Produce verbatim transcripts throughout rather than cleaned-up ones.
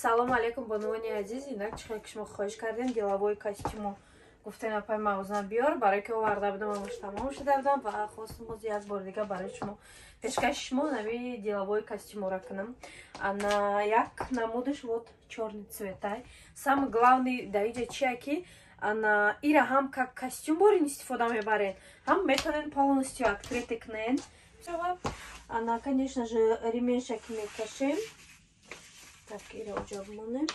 салом алейкум банувани азиз. Инак чихел ки шумо хоҳиш кардем деловой костюму гуфтем апай мағзна биёр, барои ки оварда будам амош тамом шуда будам ва хостам боз як бор дига барои шумо пешкаши шумо нави деловой костюмура кунам. Ана як намудаш вот чёрный цветай. Самый главный даида чия ки ана ира ҳам как костюм борин истифода мебарен, ҳам метонен полностью открытый кунен. Она, конечно же, ременьшек мекашем. Так, ира уҷа бимонем.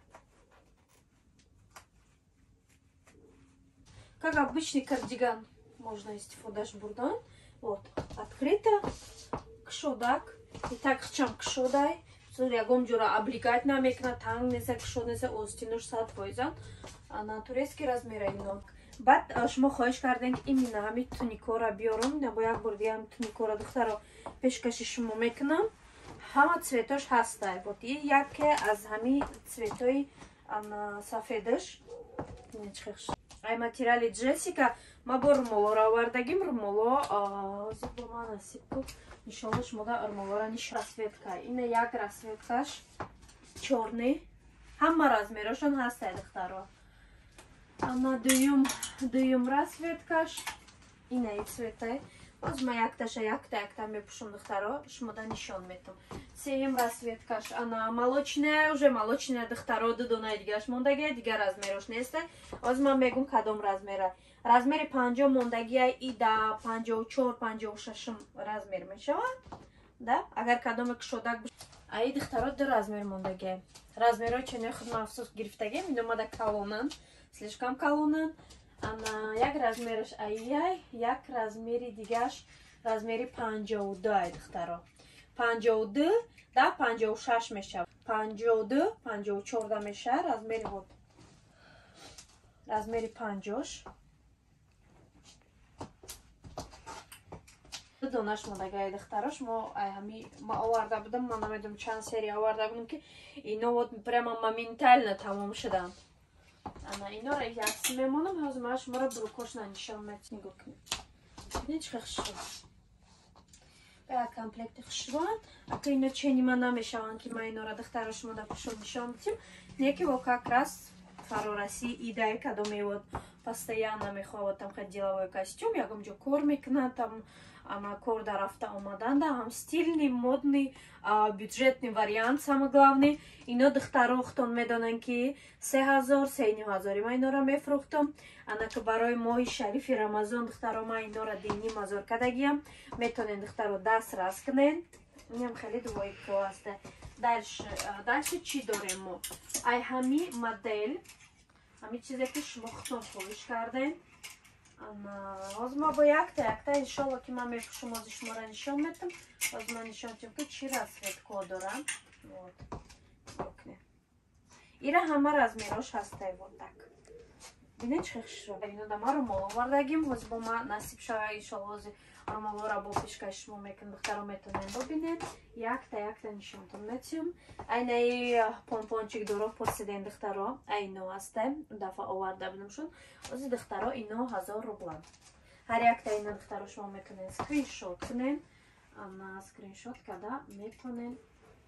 Как обычный кардиган можно истифодаш бурдан. Вот, открыто, кшодак. И так хчам кшодай. Ягом ҷура облегать намекна, танг неса, кшод неса, остинуш сад фоизан. На турецкий размер ино. Баъд шумо хоҳиш кардем ки именно ҳами туникора биёрам, набо як бор дига ҳами туникора духтаро пешкаши шумо мекунам. Ҳама цветош ҳастай. Вот и яке аз ҳами цветои сафедаш. Ай материали Джессика, ма бо румолора овардагим, румоло ҳозир бо ман насиб кун. Иншолло шумо да румолора ниш расветка. Ина як расветкаш чёрный. Ҳама размерашон ҳастай духтаро. Ана дуюм дуюм расветкаш инаи цветай. Боз ма якташа якта якта мепушам духтаро, шумода нишон метам. Сеюм расветкаш ана молочная, уже молочная духтаро дудонай дигаш мондагия, дига размерош нестай. Боз ма мегум кадом размера. Размери панҷоҳ мондагия и да панҷоҳу чор панҷоҳу шашум размер мешавад. Да? Агар кадоме кушодак буш. Аи духтаро ду размер мондагия. Размеро чене худ ма афсус гирифтагия, миномада калонан. Слишком калонан. Ана як размераш ай-яй, як размери дигаш, размери панҷоҳу ду ай духтаро. панҷоҳу ду, да панҷоҳу шаш мешавад. панҷоҳу ду, панҷоҳу чорда мешавад, размери вот. Размери панҷош. ду донаш модагай духтаро, шумо ай ҳами ма оварда будам, ма намедонам чанд серия оварда будам ки ино вот прямо моментально тамом шуданд. Ана инора якси мемонам, ҳозир ма шуморо брукош нанишон метонем нигоҳ кунем. Бинед чӣ хушрӯ. Як комплекти хушрӯанд. Ака ино чени ма намешаванд ки ма инора духтаро шумо да пушон нишон дитим. Неки во как раз фарораси идай кадоме вот постоянно мехоҳад там ходить деловой костюм, ягом ҷо кор мекунад, там ана кор дар рафта омадан, да, ҳам стильный, модный, бюджетный вариант, самый главный. Ино духтаро хутон медонанд ки се ҳазор, се ним ҳазори ма инора мефурӯхтам. Ана ки барои моҳи шарифи Рамазон духтаро ма инора деним ҳазор кардагиам. Метонен духтаро даст раз кунен. Инам хеле дувоико аст. Дальше чӣ дорем мо? Ай ҳами модель, ҳами чизе ки шумо хутон хоҳиш кардем. Ҳозир ма бо якта якта иншолло ки ман мепушам, ҳозир шуморо нишон метам. Ҳозир ман нишон метам ки чӣ расветко дорам. Вот. Окне. Ира ҳама размерош ҳастай вот так. Бинед чӣ хушрӯ. Ино да ма румол овардагим. Ҳозир бо ма насиб шава иншолло ҳозир румолора бо пешкаши шумо мекунем, духтаро метонем бобинед. Якта якта нишонтон метиҳам. Айнаи помпончик доро пурсидем духтаро. Айно ҳастай. Дафъа оварда будам шун. Ҳозир духтаро ино ҳазор рубла. Ҳар якта ино духтаро шумо метонен скриншот кунен. Ана скриншот када метонен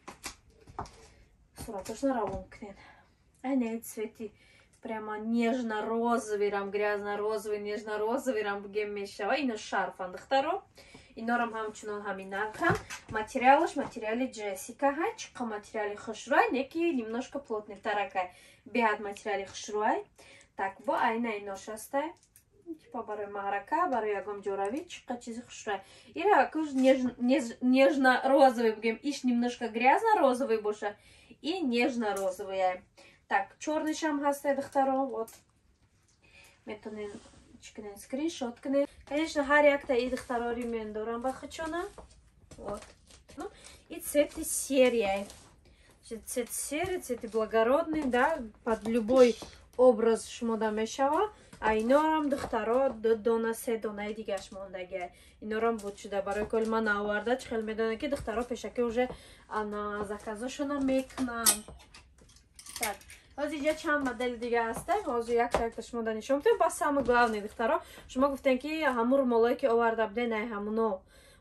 сураташро равон кунен. Айнаи цвети прямо нежно-розовый, рам грязно-розовый, нежно-розовый, рам бигем мешава. Ино шарфан духтаро. Инорам ҳамчунон ҳамин нархам. Материалаш материали Джессика ҳай. Чиқа материали хушрӯай, неки немножко плотнитаракай. Беҳад материали хушрӯай. Так, бо айна инош ҳастай. Типа барои маҳрака, барои ягон ҷоравӣ, чиқа чизи хушрӯай. Ира акуш нежно-розовый бигем, иш немножко грязно-розовый боша и нежно-розовый ай. Так, чёрнышам ҳастай духтаро, вот. Метонен чикнен скриншот кунен. Конечно, ҳар якта и духтаро ремен дорам ба хучона. Вот. И цвети серия. Цвет серый, цвети благородный, да, под любой образ шумо да мешава. А инорам духтаро ду дона се донаи дигаш мондагия. Инорам буд шуда барои коли ман наварда чихел медонам ки духтаро пешаки уже ана заказошона мекунам. Так. Ҳозир ҷа чанд модели дига ҳастай. Ҳозир якта якта шумо да нишон метавонед. Бас самый главный духтаро шумо гуфтем ки ҳамун румолое ки оварда буден ай ҳамуно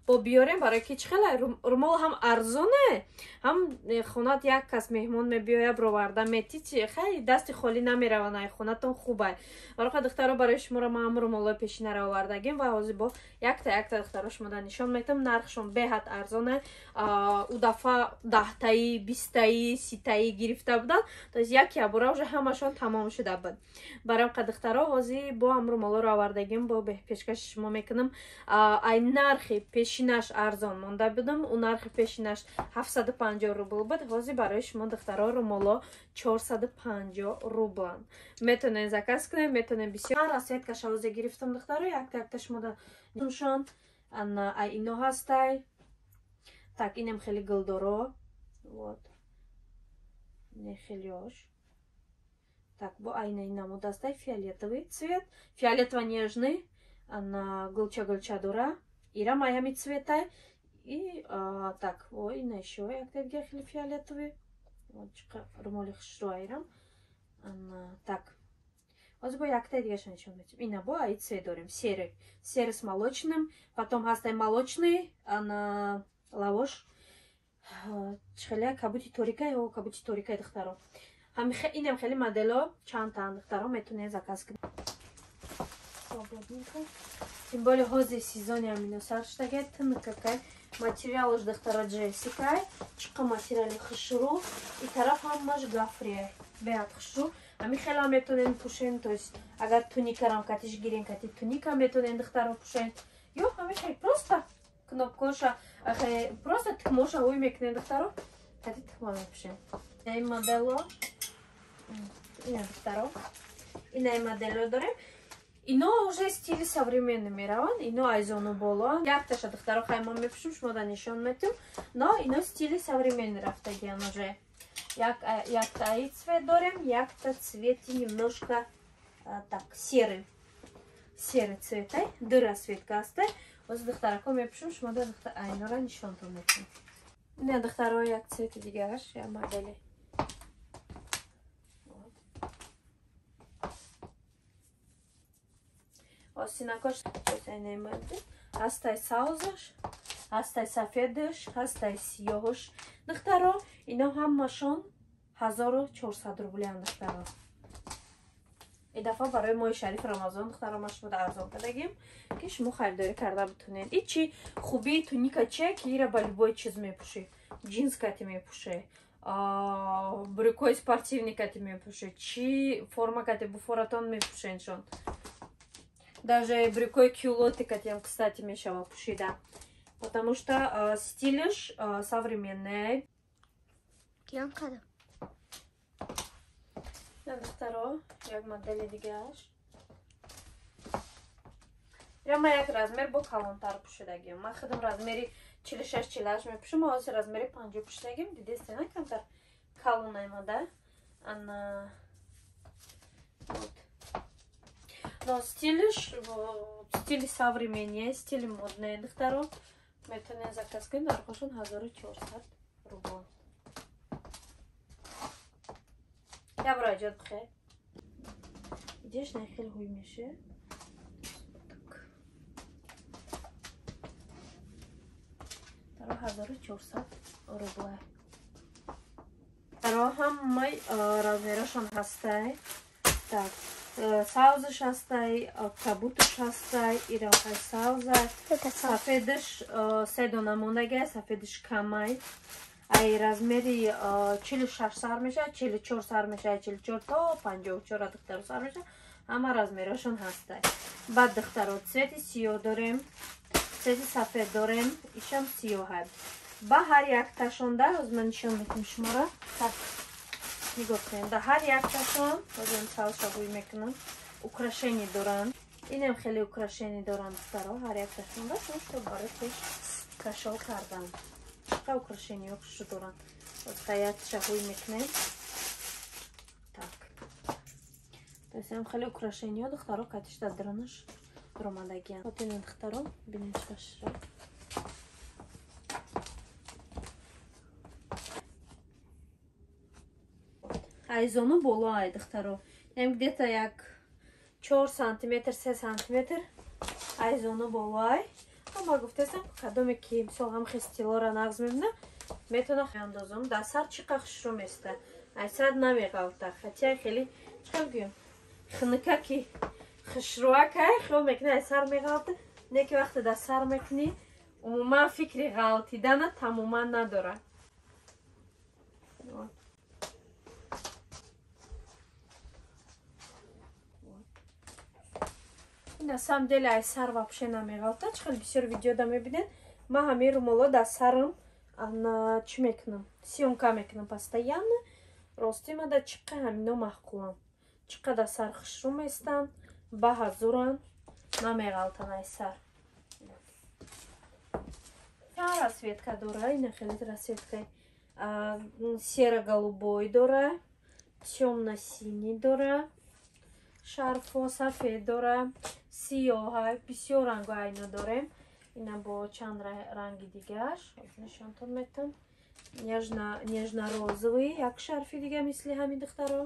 бо биёрем, барои ки чӣ хеле румол ҳам арзоне, ҳам хонат як кас меҳмон мебиёя бироварда метӣ хеле дасти холӣ намеравад, ай хонатон хубай. Барои духтаро барои шуморо ман ҳам румолои пешинаро овардагим ва ҳозир бо якта якта духтаро шумода нишон метам. Нархшон беҳад арзоне. У дафъа даҳтаи, бистаи, ситаи гирифта буданд. То есть як ябора уже ҳамашон тамом шуда буд. Барои духтаро ҳозир бо ҳам румолоро овардагим, бо пешкаши шумо мекунам. Ай нархи пешинаш арзон монда будам. У нархи пешинаш ҳафтсаду панҷоҳ рубл буд. Ҳозир барои шумо духтаро румоло чорсаду панҷоҳ рублан. Метонед заказ кунед, метонед бисёр. Расветкаша ҳозир гирифтам духтаро, якта якта шумо нишон. Ана ай ино ҳастай. Так, инам хеле гулдоро. Вот. Не хеле ош. Так, бо айнаи намуд ҳастай, фиолетовый цвет. Фиолетово-нежный. Ана гулча-гулча дора. Ирам ай ҳами цветай. И так, о ина ещё якта дига хеле фиолетовый. Вот чиқа румоли хушрӯ айрам. Ана так. Ҳозир бо якта дигашон нишон медиҳам. Ина бо ай цвет дорем. Серый. Серый с молочным. Потом ҳастай молочный. Ана лавош. Чхеле кабути торикай, о кабути торикай духтаро. Ҳами инам хеле модело чанд таан духтаро метонед заказ кунед. Свободненько. Тем более ҳозир сезони амино сар шудагай, тынкакай. Материалаш духтаро джессикай. Чиқа материали хушрӯ. И тараф ҳамаш гафрияй. Беҳад хушрӯ. Ами хела метонен пушен, то есть агар туникарам катиш гирен, кати туника метонен духтаро пушен. Ё, ами хеле просто кнопкоша, просто тикмоша ҳуй мекунен духтаро, кати тикма мепушен. Ин модело, ина духтаро, ина модело дорем. Ино уже стили современный мераванд, ино айзону боло. Якташа духтаро хайма мепушем, шумо да нишон метим, но ино стили современный рафтагиан уже. Як, як-то ай цвет дорем, як-то цвети немножко а, так, серый. Серый цвет, ай, дыра светка астай. Оз духтарако мепушем, шумо да духтар айнора нишон то метим. Не духтаро як цвети дигаш, я модели. Оз синакош, ай немади. Астай саузаш, астай сафедаш, астай сиёҳаш. Духтаро, ино ҳамашон ҳазору чорсад рублян духтаро. И дафъа барои моҳи шариф Рамазон духтаро ма шумо арзон кардагим, ки шумо харидорӣ карда битунед. И чи хубии туника чия, ки ира ба любой чиз мепушӣ. Джинс кати мепушӣ, брюкои спортивни кати мепушӣ, чи форма кати буфоратон мепушеншон. Даже брюкои кюлоти кати ҳам, кстати, мешава пушида. Потому что э, стилиш э, современный. Киям кадам. Я духтаро, як модели дигаш. Я ма як размер бо калонтар пушидагим. Ма худам размери чилу шаш чилу ҳашт мепушам, ма ҳозир размери панҷоҳ пушидагим. Дидест на камтар калон аймада. Ана вот. Но стилиш стили современный, стили модный духтаро. Метонед заказ кунед, нархошон ҳазору чорсад рубл. Я бро ҷод бихе. Идеш не хел ҳуй меше. Так. Таро ҳазору чорсад рубл. Таро ҳам май размерашон ҳастай. Так. Саузаш ҳастай, кабуташ ҳастай, ирамхай саузай, сафедаш се дона мондагай, сафедаш камай. Ай размери чилу шаш сар мешавад, чилу чор сар мешавад, чилу чор то панҷоҳу чор духтаро сар мешавад. Ҳама размерашон ҳастай. Баъд духтаро цвети сиёҳ дорем, цвети сафед дорем, ишам сиёҳад. Ба ҳар якташонда оз ман нишон метим шуморо. Так. Нигоҳ кунед. Да ҳар якташон озем салша гӯй мекунам. Украшени доранд. Инам хеле украшени доранд духтаро. Ҳар якташон да шумо што барои пеш кашол кардам. Чиқа украшениҳо хушу доранд. Оз таятша гӯй мекунем. Так. Дасам хеле украшениҳо духтаро катишда дронаш дромадагиан. Хотина духтаро бинем чиқашро. Айзону боло ай духтаро. Ям где-то як чор сантиметр, се сантиметр айзону боло ай. ма гуфтестам кадоме ки мисол ҳамхи стилора нағз мебина метона андозам дар сар чӣ қа хушрӯ места ай сар намеғалта хатия хели чиқар гӯям хнака ки хушрӯакай хел мекунӣ ай сар меғалта не ки вақте дар сар мекунӣ умуман фикри ғалтидана тамоман надора. на самом деле ай сар вообще намеғалта чихел бисёр видеода мебинед ман ҳамин румоло дар сарам чӣ мекунам сёмка мекунам постоянно рости мада чиқа ҳамино маҳқулам чиқа дар сар хушрӯ местан баҳазуран намеғалтан ай сар расветка дора ина хеле расветка серо-голубой дора тёмно-синий дора шарфо сафед дора сиёҳа бисёр рангҳои айно дорем ина бо чанд ранги дигааш нишонтон метам нежно-розовый як шарфи дига мисли ҳамин духтаро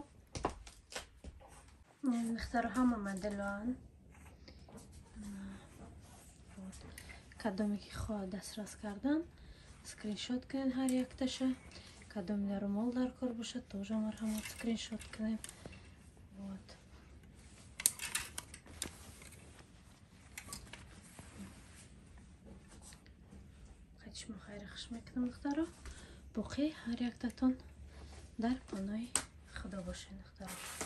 духтаро ҳама моделоан кадоме ки хоҳад дастрас кардан скриншот кунед ҳар якташа кадоме дар румол дар кор бошад тоже марҳамат скриншот кунем вот шумо хайр хуш мекунам духтаро боқӣ ҳар яктатон дар понои худо бошед духтаро.